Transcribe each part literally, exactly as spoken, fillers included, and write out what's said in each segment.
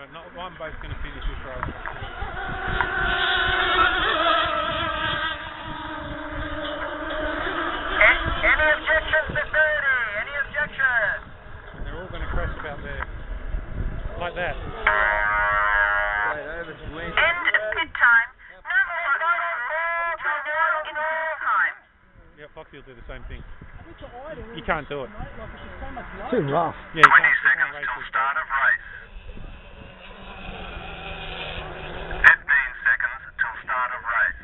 not, I'm both going to finish this race. Any objections to thirty? Any objections? And they're all going to crash about there. Like that. End of pit time. No more in full time. Yeah, Foxy will do the same thing. You can't do it. Too rough. Yeah, you twenty can't, you seconds can't race till this start way. of race. fifteen seconds till start of race.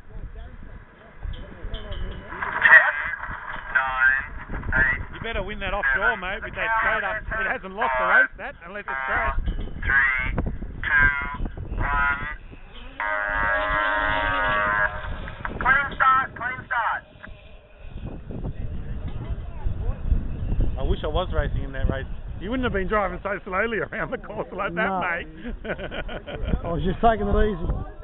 ten, nine, eight, You better win that offshore, mate, with that straight up. It hasn't lost the race, that, unless it's crashed. three, two, one. Clean start, clean start. I wish I was racing in that race. You wouldn't have been driving so slowly around the course like that, No. mate. I was just taking it easy.